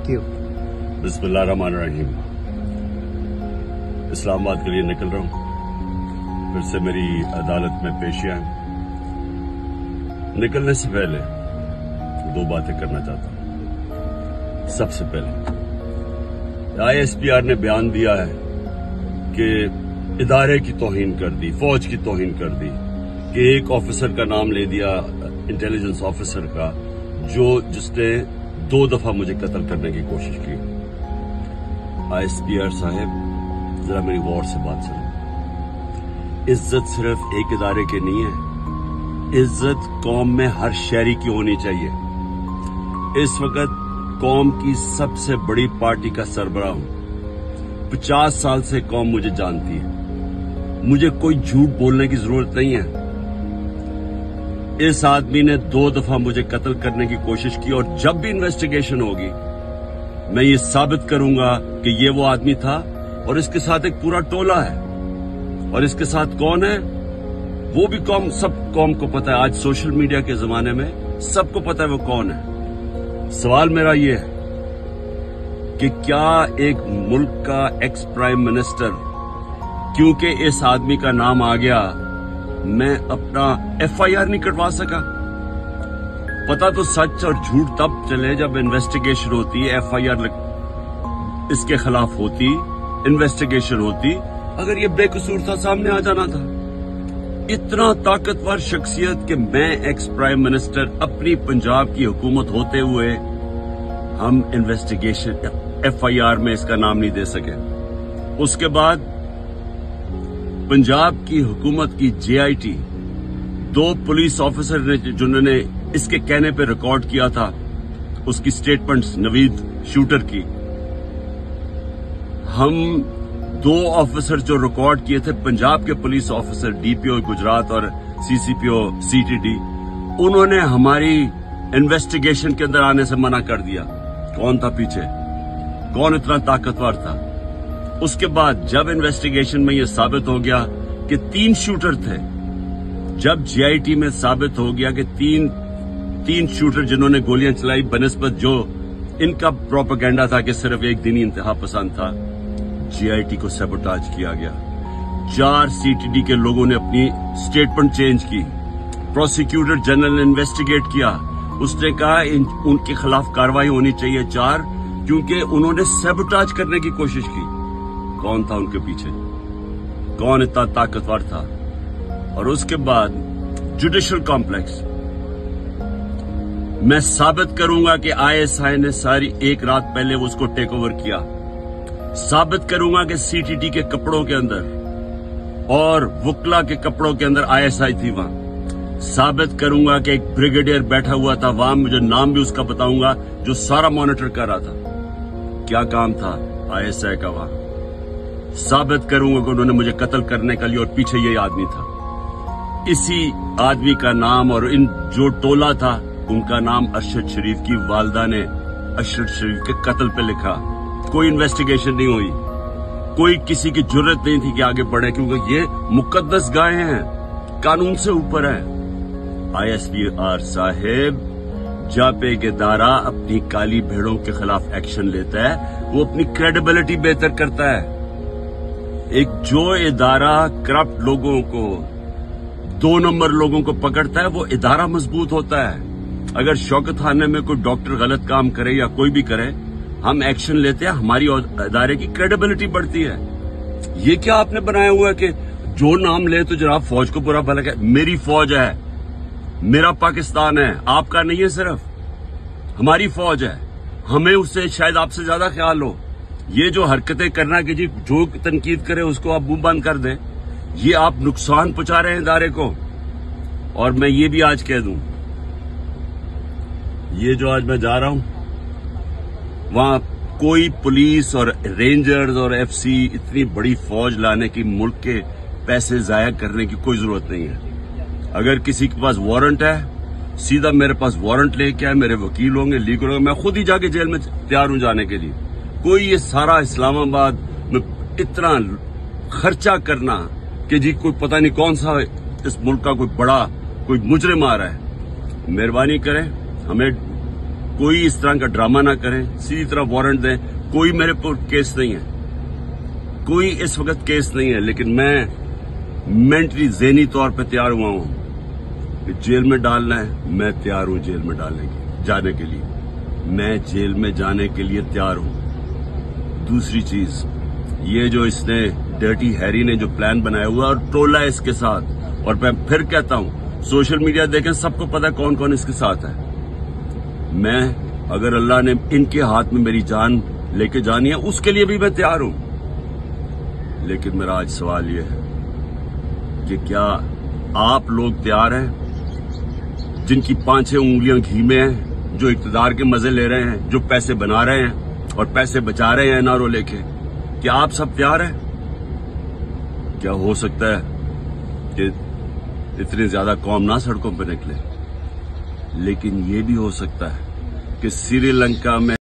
Thank you. बिस्मिल्लाहिर्रहमानिर्रहीम। इस्लामाबाद के लिए निकल रहा हूँ। फिर से मेरी अदालत में पेशियां हैं। निकलने से पहले दो बातें करना चाहता हूँ। सबसे पहले ISPR ने बयान दिया है कि इदारे की तौहीन कर दी, फौज की तौहीन कर दी, कि एक ऑफिसर का नाम ले दिया, इंटेलिजेंस ऑफिसर का, जिसने 2 दफा मुझे कत्ल करने की कोशिश की। ISPR साहब, जरा मेरी गौर से बात सुनो। इज्जत सिर्फ एक इदारे की नहीं है, इज्जत कौम में हर शहरी की होनी चाहिए। इस वक्त कौम की सबसे बड़ी पार्टी का सरबराह हूं। 50 साल से कौम मुझे जानती है। मुझे कोई झूठ बोलने की जरूरत नहीं है। इस आदमी ने 2 दफा मुझे कत्ल करने की कोशिश की, और जब भी इन्वेस्टिगेशन होगी मैं ये साबित करूंगा कि ये वो आदमी था, और इसके साथ एक पूरा टोला है। और इसके साथ कौन है वो भी सब कौम को पता है। आज सोशल मीडिया के जमाने में सबको पता है वो कौन है। सवाल मेरा ये है कि क्या एक मुल्क का एक्स प्राइम मिनिस्टर, क्योंकि इस आदमी का नाम आ गया, मैं अपना FIR नहीं कटवा सका? पता तो सच और झूठ तब चले जब इन्वेस्टिगेशन होती है, FIR इसके खिलाफ होती, इन्वेस्टिगेशन होती। अगर ये बेकसूर था, सामने आ जाना था। इतना ताकतवर शख्सियत कि मैं एक्स प्राइम मिनिस्टर, अपनी पंजाब की हुकूमत होते हुए हम इन्वेस्टिगेशन FIR में इसका नाम नहीं दे सके। उसके बाद पंजाब की हुकूमत की JIT, 2 पुलिस ऑफिसर ने जिन्होंने इसके कहने पे रिकॉर्ड किया था उसकी स्टेटमेंट्स, नवीद शूटर की, हम 2 ऑफिसर जो रिकॉर्ड किए थे, पंजाब के पुलिस ऑफिसर DPO गुजरात और CCPO CTD, उन्होंने हमारी इन्वेस्टिगेशन के अंदर आने से मना कर दिया। कौन था पीछे? कौन इतना ताकतवर था? उसके बाद जब इन्वेस्टिगेशन में यह साबित हो गया कि 3 शूटर थे, जब JIT में साबित हो गया कि तीन शूटर जिन्होंने गोलियां चलाई, बनिस्बत जो इनका प्रोपेगेंडा था कि सिर्फ एक दिनी इंतहा पसंद था, JIT को सैबोटाज किया गया। 4 CTD के लोगों ने अपनी स्टेटमेंट चेंज की। प्रोसिक्यूटर जनरल ने इन्वेस्टिगेट किया। उसने कहा उनके खिलाफ कार्रवाई होनी चाहिए 4, क्योंकि उन्होंने सैबोटाज करने की कोशिश की। कौन था उनके पीछे? कौन इतना ताकतवर था? और उसके बाद जुडिशल कॉम्प्लेक्स, मैं साबित करूंगा कि ISI ने सारी एक रात पहले उसको टेक ओवर किया। साबित करूंगा कि CTD के कपड़ों के अंदर और वुकला के कपड़ों के अंदर ISI थी वहां। साबित करूंगा कि एक ब्रिगेडियर बैठा हुआ था वहां, मुझे नाम भी उसका बताऊंगा, जो सारा मॉनिटर कर रहा था। क्या काम था ISI का वहां? साबित करूंगा कि उन्होंने मुझे कत्ल करने के लिए, और पीछे यही आदमी था। इसी आदमी का नाम और इन जो टोला था उनका नाम अरशद शरीफ की वालदा ने अरशद शरीफ के कत्ल पे लिखा। कोई इन्वेस्टिगेशन नहीं हुई, कोई किसी की जुर्रत नहीं थी कि आगे बढ़े, क्योंकि ये मुकद्दस गायें हैं, कानून से ऊपर है। ISPR साहेब, जब एक इदारा अपनी काली भेड़ों के खिलाफ एक्शन लेता है, वो अपनी क्रेडिबिलिटी बेहतर करता है। एक जो इदारा करप्ट लोगों को, 2 नंबर लोगों को पकड़ता है, वो इदारा मजबूत होता है। अगर शौकत खाने में कोई डॉक्टर गलत काम करे या कोई भी करे, हम एक्शन लेते हैं, हमारी इदारे की क्रेडिबिलिटी बढ़ती है। ये क्या आपने बनाया हुआ है कि जो नाम ले तो जनाब फौज को बुरा भला कहे? मेरी फौज है, मेरा पाकिस्तान है, आपका नहीं है, सिर्फ हमारी फौज है। हमें उससे शायद आपसे ज्यादा ख्याल हो। ये जो हरकतें करना कि जी जो तनकीद करे उसको आप मुंह बंद कर दें, ये आप नुकसान पहुंचा रहे हैं इदारे को। और मैं ये भी आज कह दूं, ये जो आज मैं जा रहा हूं, वहां कोई पुलिस और रेंजर्स और FC इतनी बड़ी फौज लाने की, मुल्क के पैसे जाया करने की कोई जरूरत नहीं है। अगर किसी के पास वारंट है, सीधा मेरे पास वारंट लेके आए, मेरे वकील होंगे, लीगल होंगे, मैं खुद ही जाके जेल में तैयार हूं जाने के लिए। कोई ये सारा इस्लामाबाद में इतना खर्चा करना कि जी कोई पता नहीं कौन सा इस मुल्क का कोई बड़ा कोई मुजरिम आ रहा है, मेहरबानी करें, हमें कोई इस तरह का ड्रामा ना करें, सीधी तरह वारंट दें। कोई मेरे पर केस नहीं है, कोई इस वक्त केस नहीं है, लेकिन मैं मेंटली ज़हनी तौर पे तैयार हुआ हूं कि जेल में डालना है, मैं तैयार हूं जेल में जाने के लिए, मैं जेल में जाने के लिए तैयार हूं। दूसरी चीज, ये जो इसने डर्टी हैरी ने जो प्लान बनाया हुआ और टोला है इसके साथ, और मैं फिर कहता हूं सोशल मीडिया देखें, सबको पता है कौन कौन इसके साथ है। मैं, अगर अल्लाह ने इनके हाथ में मेरी जान लेके जानी है, उसके लिए भी मैं तैयार हूं। लेकिन मेरा आज सवाल यह है कि क्या आप लोग तैयार हैं, जिनकी 5-6 उंगलियां घी में हैं, जो इक्तदार के मजे ले रहे हैं, जो पैसे बना रहे हैं और पैसे बचा रहे हैं एनआरओ लेके, क्या आप सब तैयार हैं? क्या हो सकता है कि इतनी ज्यादा कौम ना सड़कों पर निकले, लेकिन ये भी हो सकता है कि श्रीलंका में